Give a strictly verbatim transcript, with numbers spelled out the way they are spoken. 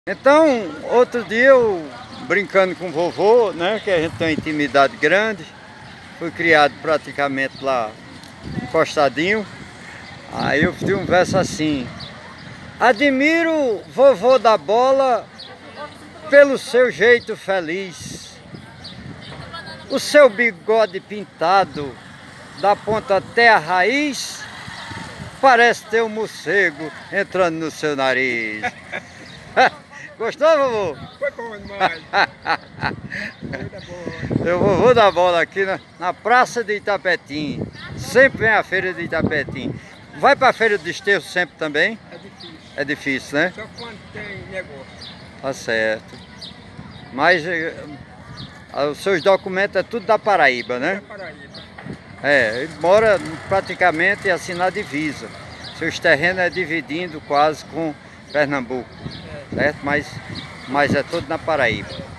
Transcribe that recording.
Então, outro dia eu brincando com o vovô, né, que a gente tem uma intimidade grande, fui criado praticamente lá encostadinho. Aí eu fiz um verso assim: admiro vovô da bola pelo seu jeito feliz, o seu bigode pintado da ponta até a raiz, parece ter um morcego entrando no seu nariz. Gostou, vovô? Foi bom demais. Eu vovô da bola aqui na, na praça de Itapetim. Sempre vem a feira de Itapetim. Vai para a feira de Desterro sempre também? É difícil. É difícil, né? Só quando tem negócio. Tá certo. Mas eh, os seus documentos é tudo da Paraíba, né? Da Paraíba. É, ele mora praticamente assim na divisa. Seus terrenos é dividindo quase com Pernambuco, certo? Mas, mas é tudo na Paraíba.